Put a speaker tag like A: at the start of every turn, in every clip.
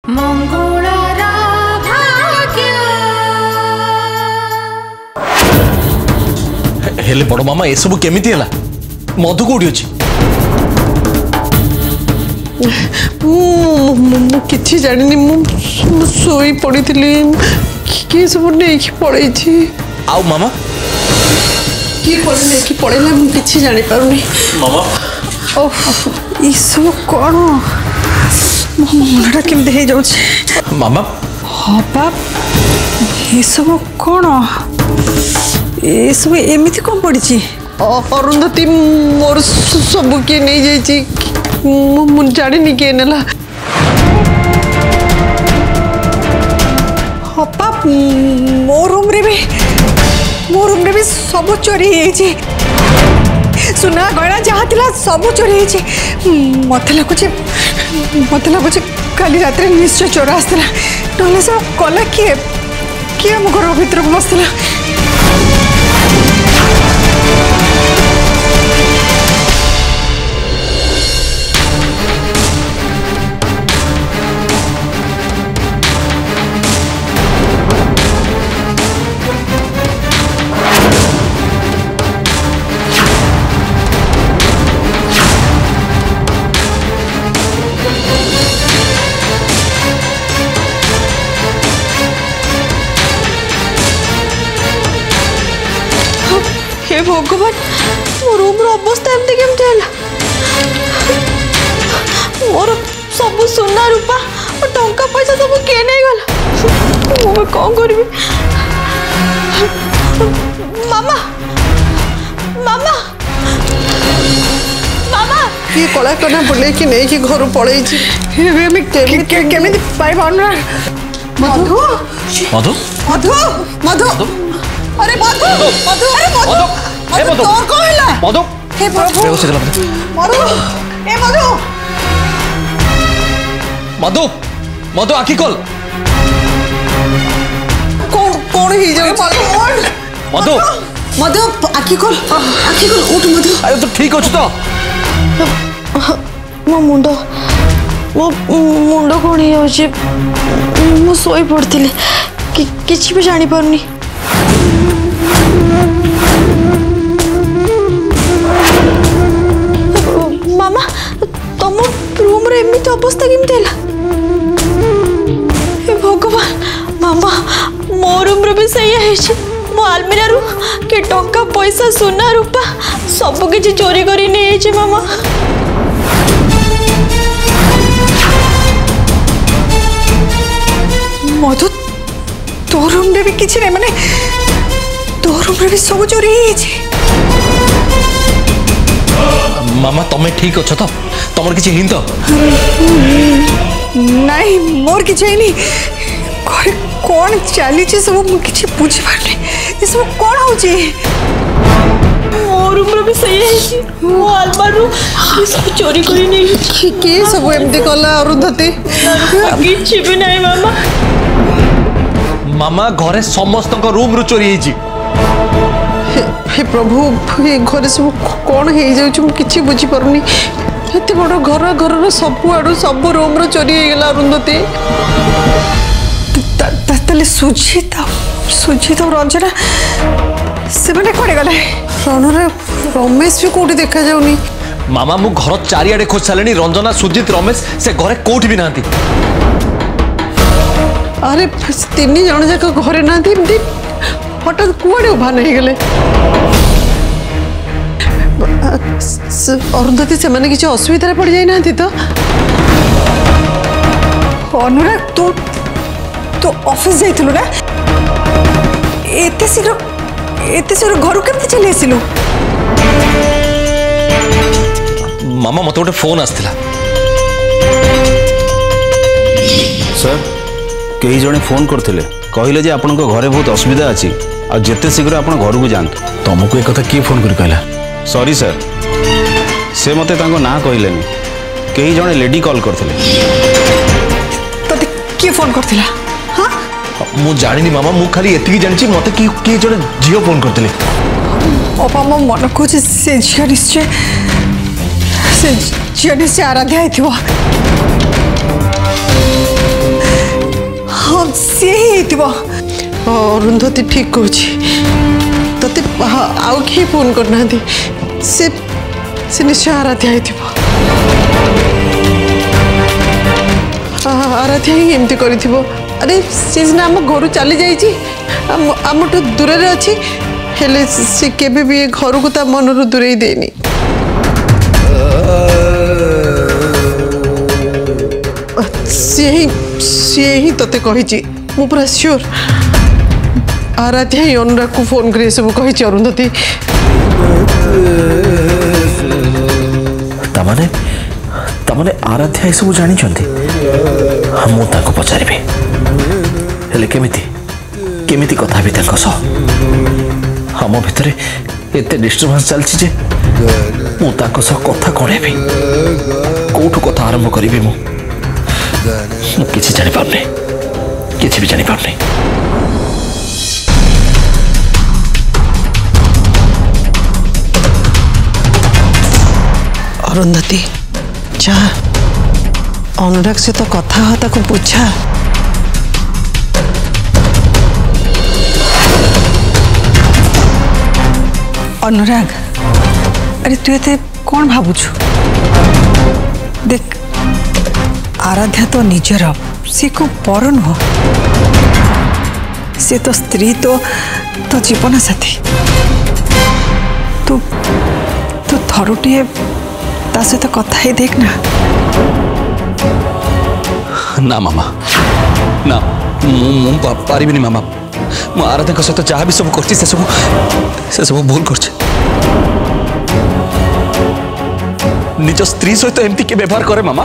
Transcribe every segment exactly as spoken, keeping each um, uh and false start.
A: मंगुळारा भाग्य
B: हेले बड़ मामा ए सब केमिति हला मधु कोठी अछि
C: मु किछि जानिनी मु सोई पड़ीथिली कि सब नहीं पड़े छी
B: आउ मामा
C: की पड़े नहीं कि पड़ेला मु किछि जानि पारुनी
B: मामा
C: ओह ई सब कोन मुंडा केम दे जाउ छी
B: मामा
C: हां बाप ई सब कोन ए सब एमिति कोन पड़ी छी अरुंधति मोर सब के नहीं जाई छी मु जानी नहीं के नेला हपा मो रूम रे भी मो रूम रे भी सब चोरी हे सुना गणा जहाँ थिला सब चोरी हे मत लगुच मत लगुच काली रात निश्चय चोर आसला ना सब कला किए किए मो घर भीतर बसला हे भगवान मो रूम रो अवस्था एमती केमती है मोर सब सुना रूपा और टंका पैसा सब के नहीं गला मैं कौन करी मामा मामा मामा ये कला करना बोले कि नहीं कि घर पड़े मैं केमिति पाई पाउना मधु
B: मधु
C: मधु मधु अरे मधु मधु अरे मधु मधु तोर को हैला
B: मधु
C: हे प्रभु
B: बेहोश हो गला
C: मधु ए मधु
B: मधु मधु आखी खोल
C: कौन कौन ही जाए
B: मधु
C: मधु आखी खोल आखी खोल उठ मधु
B: अरे तू ठीक अछि तो
D: मो मुंडो मो मुंडो कोन ही होछि मो सोई पड़थिले कि किछि भी जानि परनी मामा तुम रूम रे एमिति अवस्था केमती है हे भगवान मामा मो रूम रे भी सही है मो आलमीरा रू के टंका पैसा सोना रूपा सब किछि चोरी करी नहीं है मामा
C: मधु तो रूम रे भी किछि नहीं माने तो रूम रे भी सब चोरी है
B: मामा तमे ठीक अच्छ तो तमर किछि हिंत
C: नहीं मोर किछि नहीं घरे कौन चली सब किछि बुझी पारने ये सब कौन होची
D: मो रूम रे भी सही है मो अलमारी रू सब चोरी करी नहीं
C: के सब एमती कला अरुंधति
D: किछि भी नहीं मामा
B: मामा घरे समस्त रूम रु चोरी हेजी
C: हे प्रभु ये घर सब कौन हो जाऊँ किसी बुझी पारुनी एत बड़ घर घर सब आड़ू सब रूम रो चोरी हो गला अरुंधति ताले सुजीता सुजीता रंजना से मैंने कड़े गले रणरे रमेश भी कौटी देखा जाऊनी
B: मामा मु घर चारिआडे खोज सारे रंजना सुजीत रमेश से घरे कोठी भी नांती
C: अरे तीन जन जाक घरे ना हठात कुआड़े उभा नहीं गले अरुंधति से माने किसी असुविधा पड़ जाई ना तो अनुराग तू तो ऑफिस जाइथिलु ना एते शीघ्र एते शीघ्र घर केमते चली आसिलु
B: मामा मत गोटे फोन आसला
E: सर कई जने फोन करथिले कहले जे आपन को घरे बहुत असुविधा अछि आ जेते शीघ्र आपन घर को जांत
B: तुमको एक कथा किए फोन कर कहला
E: सॉरी सर से मते तांको ना कहलेनी कई जने लेडी कॉल करथिले
C: तते के फोन करथिला हां
B: मु जानिनी मामा मु खाली एतिकी जानछि मते की के जने जियो फोन करथिले
C: ओपा मो मन को से झिया निश्चय से झिया निश्चय आराध्या आइथिबो
F: अरुंधति ठीक कहूँ ते आउ किए फोन करना से से निश्चय आराध्या आराध्या ही एमती कर अरे सी सीना आम घर चली जाम दूर अच्छी हेले से केबे भी घर को ता मन दूरे देनी सी ही सी ही तते कही मु पूरा श्योर आराध्या ही अनुराग को फोन कर सब कही अरुंधति
G: तमाने तमाने आराध्या ये सब जानी मु ताको पचारिबे हेले केमिति केमिति कथा भी ताको सह हम भितरे एते डिस्टर्बेंस चलछि जे मु ताको सह कथा करेबे कोठु कथा आरंभ करिबे मु मु किछि जानि पारने किछि भी जानि पारने
F: अरुंधति जा अनुराग से तो कथा हो ताको बुझा अनुराग अरे तू ये कौन भावुछु देख आराध्या तो निजर सी को पर नुह सी तो स्त्री तो तो जीवन साथी तू तू थरुटिए ता सहित कथा ही देख ना
B: ना मामा ना मु पारिबिनी मामा मु आराध्या सहित जहाँ भी सब करछि से सब से सब भूल करछि निज स्त्री सहित एमती के व्यवहार करे मामा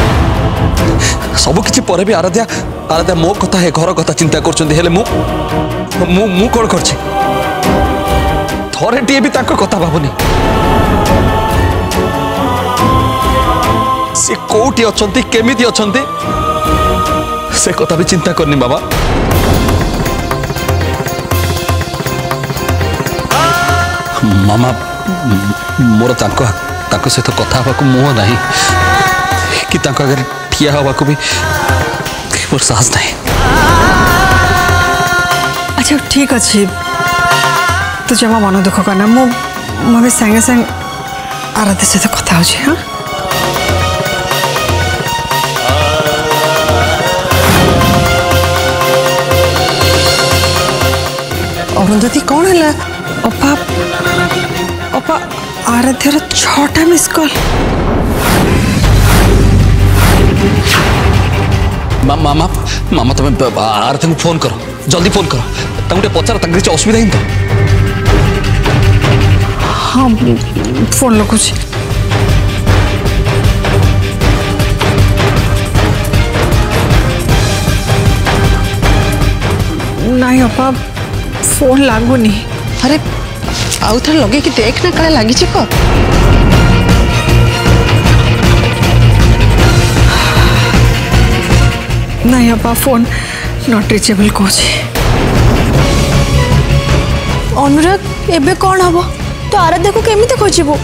B: सब किछि परे भी आराध्या आराध्या मो कथा है घर कथा चिंता करछन्ती हेले मु मु मु कोन करछि थरे टिए भी ताको कथा भाबुनी से कोठी अछन्ती केमिति अछन्ती से कथा भी चिंता करनी बाबा मामा मोर ताको ताको सहित कथा हवा को मुह नहीं कि ताको अगर ठिया हवा को भी मोर साहस नहीं
C: अच्छा ठीक अच्छे तू जमा मन दुख करना मु मैं संगे संग आराध्या सहित कथा हो हाँ अरुंधति कौन है अपा अपा आराध्यार छटा मिस कॉल
B: मामा मामा तुम आराध्या को फोन करो जल्दी फोन करो तुम पचार तक असुविधा ही तो
C: हाँ फोन लगुच नहीं अपा फोन लगुनि
F: अरे आउ थे लगे कि देख ना काले लगी क
C: नहीं अपा फोन नॉट रीचेबल कौच
D: अनुराग एबे कौन हबो तो आराध्या को केमिते खोजिबो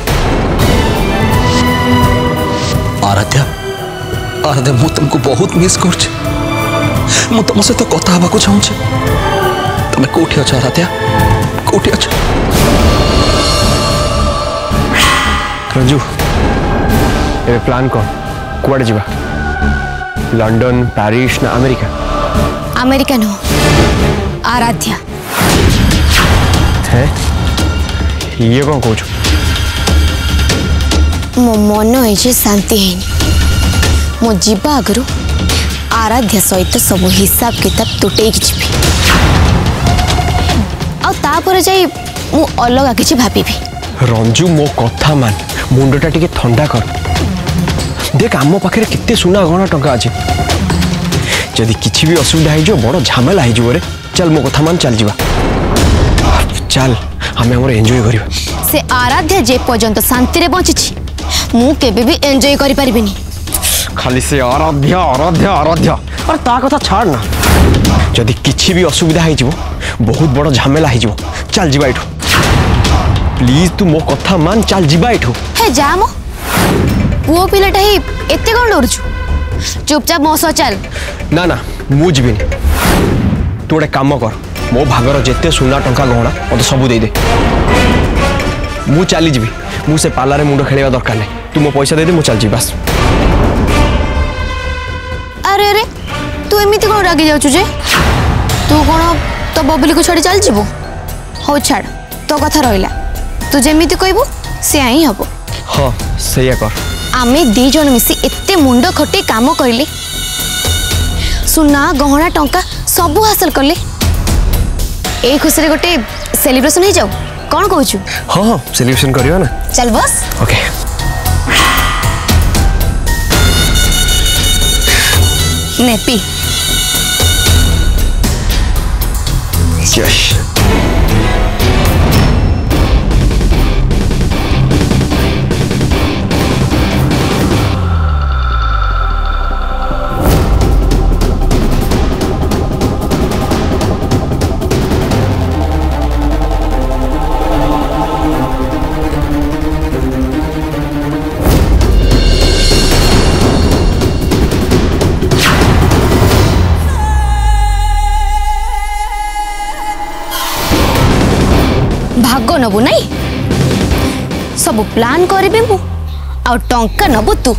B: आराध्या आराध्या मु तुमको बहुत मिस करछ मु तुम सहित कथा हवा को चाहूँ तुम कोठी अछ आराध्या कोठी अछ
H: रंजू ए प्लान कर कुआडे जीवा लंडन पेरिस ना अमेरिका
D: अमेरिका नो आराध्या
H: है ये कौन कहू
D: मो मन है शांति है मो जीवा आगु आराध्या सहित सब हिसाब किताब तुटे जी आपर जाई मु अलग किसी भाभी
H: रंजू मो कथा मान मुंडटा टिके ठंडा कर देख आम पाखे केते सुना गणा टंका अच्छे जदि किसी भी असुविधा हो बड़ झमेला हो रे चल मो कथा मान चल जीवा चल हमें हमर एंजॉय करिवा
D: से आराध्या जे पर्यंत शांति रे बंची मु केबे भी एंजॉय करि परिबिनी
H: खाली से आराध्या आराध्या आराध्या और ता कथा छाड़ ना जदि किसी भी असुविधा हो बहुत बड़ झमेला हो चल जीवा एठू प्लीज तू मो कथा मान चल जीवा एठू
D: हे जा मो पुओ पिलाटा ही एते कोन डरछु चुपचाप मो सह चल
H: ना ना मु जीबिनी तू गोटे काम कर मो भागर जिते सुना टंका गहना मत सब दे दे मु चली जी मु से पालारे मुंड खेलवा दरकार नहीं तू मो पैसा दे दे मु चल जी बस।
D: अरे अरे तू एमती कौन रागी जाऊँ जे तू कौन तो बबली को छाड़ी चल जीवु हो छाड़ तो कथा रहा तू जेमिति कहबू से ही हम।
H: हाँ सैया कर
D: आमे दी जन मिसी एते मुंड खटे काम करले सुना गहना टंका सबू हासिल करले ए खुशी रे गोटे सेलिब्रेशन हो जाऊ कौन कहू।
H: हाँ हाँ सेलिब्रेशन करियो ना
D: चल बस
H: ओके
D: ने पी
H: यश
D: भाग नबु नहीं सब प्लान करी मु आ टंका नबु तू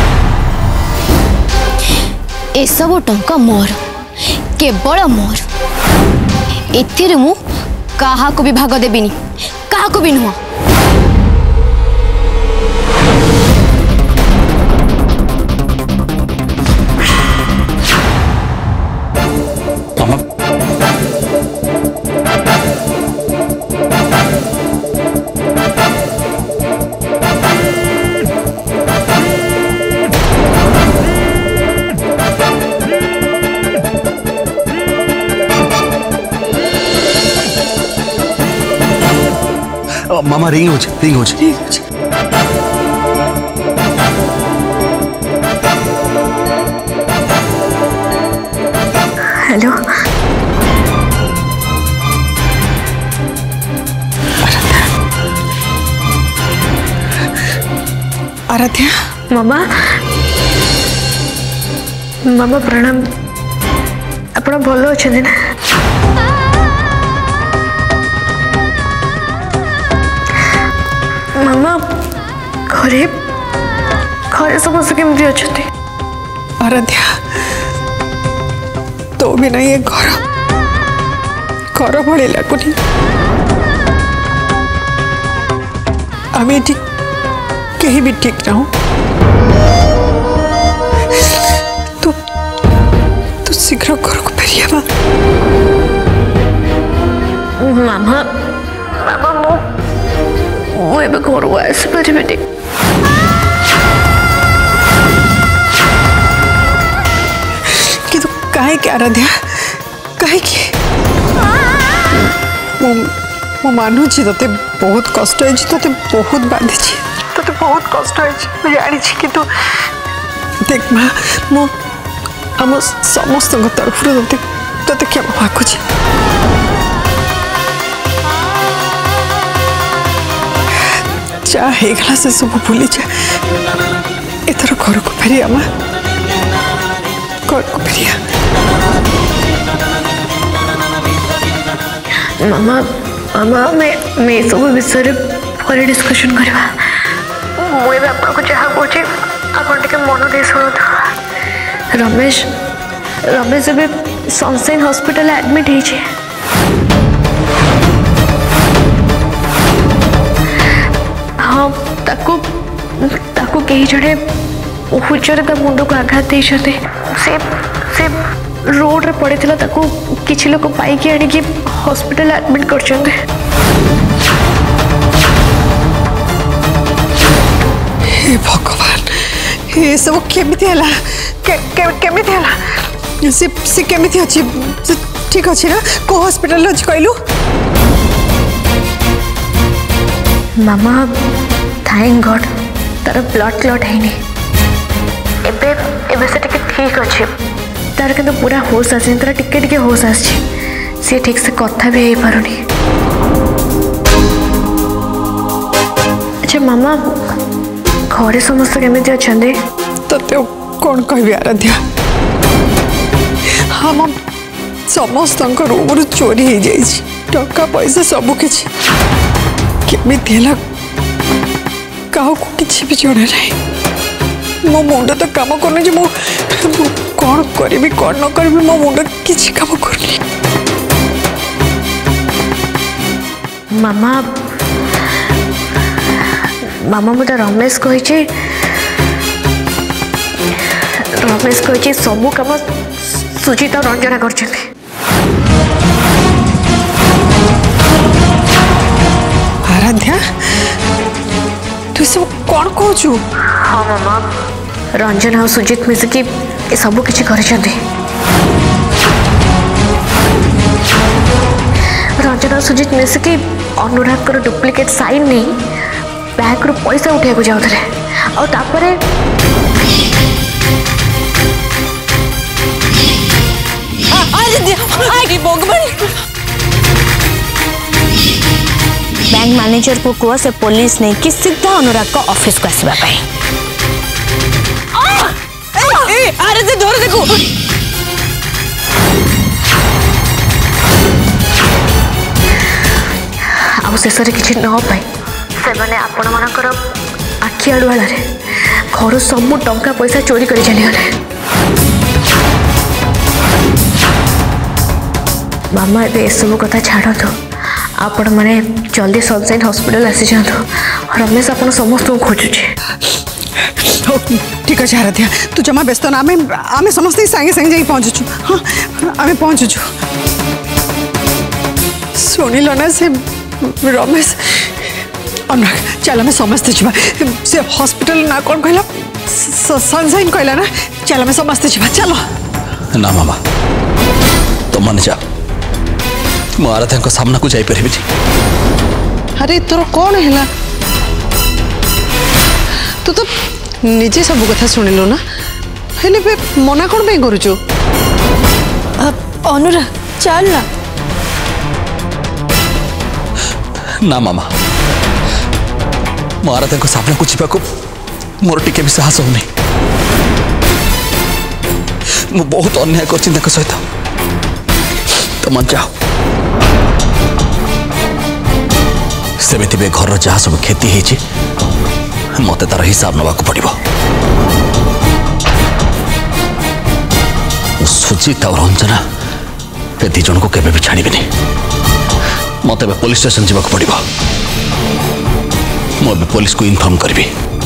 D: ए सब टंका मोर केवल मोर एथिरे मु काहा को भी भाग देबिनी काहा को भी नुह।
B: मामा रिंग हो रिंग हो
D: हेलो
C: आराध्या
I: मामा मामा प्रणाम आपण भल अच्छा ना मामा घरे घरे समस्त केमती अच्छा
C: आराध्या तो भी नहीं ये घर घर भाई लगुनि आम ये कहीं भी ठीक ना हो तू तू शीघ्र घर को फेरिया
I: मामा मामा मो मो एबे घर को आसी परिबेनी
C: कि तू काहे के आराध्या काहे के मो मो मानुची तते बहुत कष्ट है तते बहुत बांधी तते बहुत कष्ट है जानी कि तू देख माँ मो आम समस्त तरफ तते तते क्षमा मागुची जा हेगला से सब भूली जा एथर घर को फेरिया माँ घर को फेरिया
I: मामा मामा मैं मैं सब विषय पर डिस्कशन करवा मुझे आपको जहाँ कहे आप मन दे शुणु रमेश रमेश अभी सनसाइन हॉस्पिटल एडमिट है हाँ ताकू ताकू कई जड़े हुचरे ता मुंड को आघात देते से से रोड रे पड़े थिला ताकू किछि लोक पाइकी आनी कि हॉस्पिटल एडमिट करछन्ते
C: हे भगवान ये सब केमिति हला के के केमिति हला से से केमिति अछि ठीक अछि ना को हॉस्पिटल अछि कहलु
I: मामा थैंक गॉड तार ब्लड क्लॉट है नहीं एबे एबे से टिके ठीक अछि तार के पूरा होश आसी तार टिके टिके होश आसी से ठीक से कथा भी हो पारुनी अच्छा मामा घरे समस्त केमिति अछंदे
C: तते कौन कहबी आराध्या हम समस्त रूम चोरी हो जाए टका पैसा सब किसी केमिति है क्या किसी भी जना ना मो मुंड तो काम कर कौन करी कौन न करी मो मुंड किसी काम कर
I: मामा मामा मुझे रमेश कही रमेश कही सबू कम सुजित और रंजना कर
C: आराध्या तू सब कौन कहू?
I: हाँ मामा रंजना और सुजित मिसिकी सब किसी कर रंजना और सुजित मिसिकी अनुराग डुप्लिकेट साइन नहीं बैंक रु पैसा उठा जाऊे और तापरे
J: बैंक मैनेजर को कह से पुलिस नहीं कि सीधा अनुराग को ऑफिस को आसवा पाए।
C: अरे दे धर देखो
I: आ शेष किसी न पाई से आपण मानकर आखि आड़ुआल घर सब टंका पैसा चोरी कर चलीगले। मामा ए सब कथा छाड़ू आपण मैंने जल्दी सनसाइन हॉस्पिटल आसी जातु रमेश आप समस्त खोजुचे।
C: ठीक अच्छे आराध्या तू जमा व्यस्त ना आम आम समस्त सागे सागे जाई पहुँचुचु। हाँ आम पहुँचुचु शुणिल ना से रमेश अनुराग चल आम समस्ते जा से हॉस्पिटल ना कौन कहला सनसाइन कहला ना चल आम समस्ते जा चलो।
B: ना मामा तो मन जा मु आराध्या को सामना को जापर।
F: अरे तोर कौन है तू तो निजे सब कथा शुणिलु ना हेले बे मना कौन पे करूचु?
J: अनुराग चल ना।
B: ना मामा मु आराध्या को सामना को जावाक मोर टिके भी साहस होनी। मु बहुत अन्याय कर सहित तो मन जाओ सेमिति बे घर जहाँ सब क्षति होती मत तार हिसाब नवाक पड़ो। सुजित और रंजना ए दी जन को केबे भी छाड़बी मत पुलिस स्टेशन जावाक पड़ो। मुझे पुलिस को इनफॉर्म करी।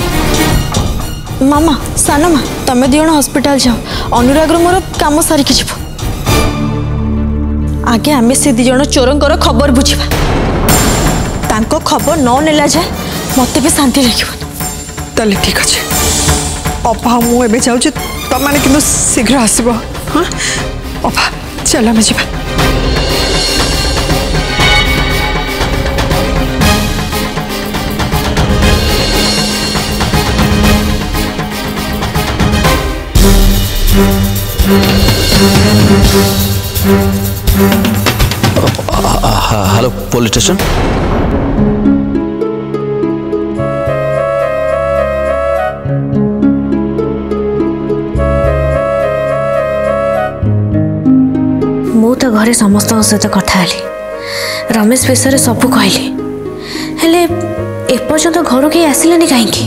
J: मामा सानो मा तमे दिजन हॉस्पिटल जाओ अनुराग मोर काम सारिकी जीव आगे आमे से दिजन चोरंकर खबर बुझा तांको खबर न नेला जाए मत भी शांति लगे।
C: ताले ठीक अच्छे अपा मुझे जाऊँ तुम मैंने कि शीघ्र आसब। हाँ अपा चल आम जा।
B: Hello police station.
I: मु तो घरे समस्त सहित कथा रमेश विषय सब कहली हेले एपर्यंत घर कहीं आसिलेनी कहीं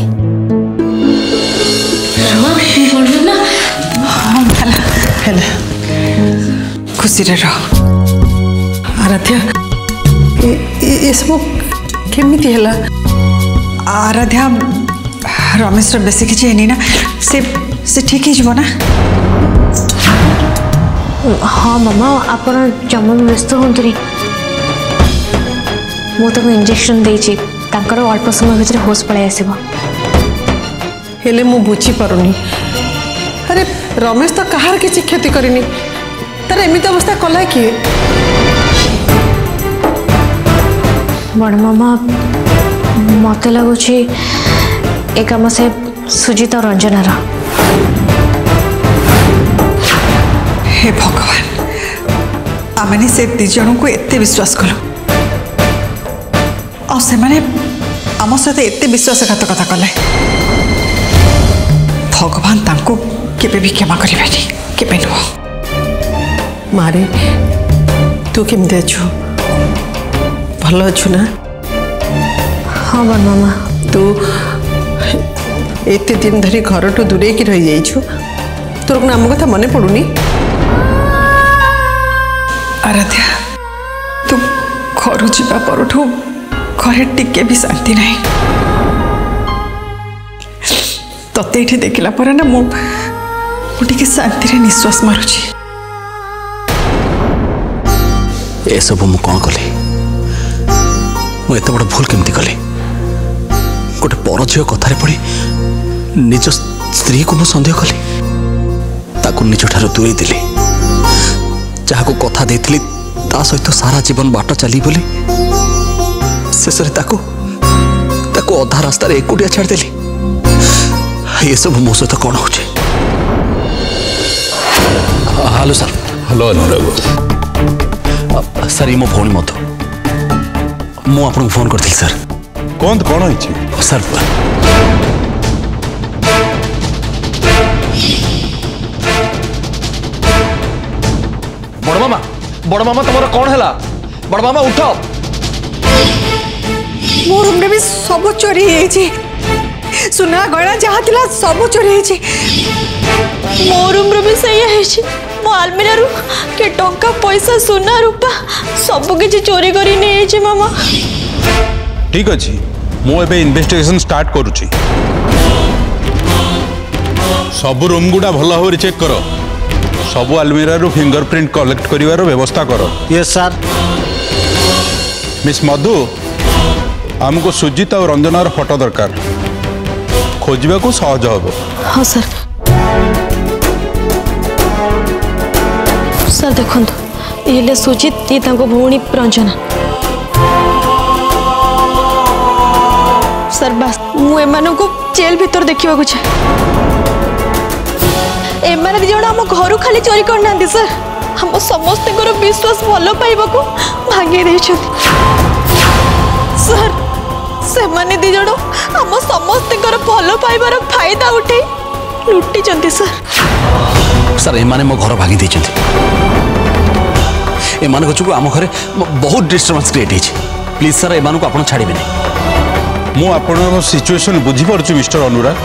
C: खुशी रह आराध्या ये सब केमिति है आराध्या रमेश बेसी किसी है ना से से ठीक है ना।
I: हाँ मामा आप जमा व्यस्त हूँ मुझे इंजेक्शन देची अल्प समय भितर होश पलि आस
F: हेले मु बुझी पारुनी। अरे रमेश तो कहार किसी क्षति करनी तार एमती अवस्था कला किए?
I: बड़ मामा मत लगुच ए कम से सुजित और रंजनार।
C: हे भगवान आमने से दी जन को एते विश्वास कलु और से माने आम सहित एते विश्वासघातकता कले भगवान तांको केबे भी क्षमा करिबेनी केबे नुह।
F: मारे तू केमती अच्छु भल अच्छु ना?
I: हाँ बड़ मामा
F: तू एते दिन धरी घर टू दूरे की रही जाइछु तोर को आम कथा मने पड़ुनी?
C: आराध्या तू घर जावा परठू घरे टिके भी शांति नहीं तते ये देखला पर ना मु टिके शांति रे निश्वास मारुची।
B: ए सब मु कौन कली मु एत बड़ भूल केमती कली गोटे पर झील कथार पड़ी निज स्त्री को मु सन्देह कली ताकू निज ठार दूरे देली जहाँ को कथा देथिली ता सहित सारा जीवन बाट चली बोली शेष ताकू ताकू अधा रास्तार एकुटिया छाड़देली। ये सब मो सहित कौन हो? Hello sir.
E: Hello Anurag
B: sir ये मो भौणी मधु मु आपको फोन करती सर।
E: कौन कौन है
B: सर? बड़ मामा बड़ मामा तुम कौन है? बड़ मामा उठ।
C: मो रूम रे भी सब चोरी है सुना गहना जहाँ थिला सब चोरी है।
J: मो रूम रे भी सही है मो आलमीरा रु के टंका पैसा सोना रूपा सब किछि चोरी करी नै छै मामा।
E: ठीक अछि मु एबे इन्वेस्टिगेशन स्टार्ट करूची सब रूम गुडा भल भाव चेक कर सब आलमीरा रु फिंगरप्रिंट कलेक्ट करिवार व्यवस्था कर।
K: Yes sir.
E: मिस मधु हमको सुजित और रंजनार फोटो दरकार खोजबा को सहज हम।
J: हाँ सर। सर देखो ये सुजित ये भौणी रंजना। सर बस मुझे को जेल भीतर देखा चाहे एम दी जन आम घर खाली चोरी करना सर हम समस्त विश्वास भल पाइबा को भांगे सर से माने दी जन आम समस्त भल पाइबार फायदा उठे लुटी सर।
B: सर एमाने मो घर भांगी देछथि एमान को आम घरे बहुत डिस्टर्बेंस क्रिएट होइछ प्लीज सर एमान को आपण छाड़िबे नै।
E: मु आपण सिचुएशन बुझी परछु मिस्टर अनुराग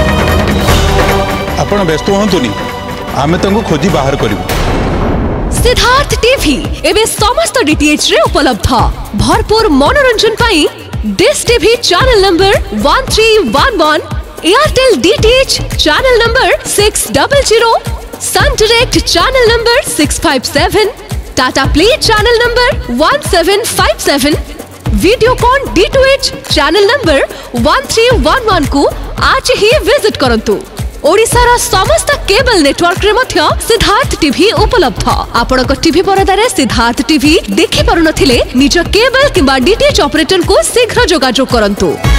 E: आपण व्यस्त होंतुनी आमे तंगु खोजी बाहर करिबु।
L: सिद्धार्थ टीवी एबे समस्त डीटीएच रे उपलब्ध भरपूर मनोरंजन पाई Dish TV channel number one three one one Airtel DTH channel number six double zero Sun Direct channel number six five seven Tata Play channel number one seven five seven Videocon D to H channel number one three one one को आज ही visit करंतु। ओडिशार समस्त cable network रे मध्य Siddharth TV उपलब्ध आपण TV परदारे Siddharth TV देखि पारु नथिले निज केबल किंबा डीटीएच ऑपरेटर को शीघ्र जोगाजोग करंतु।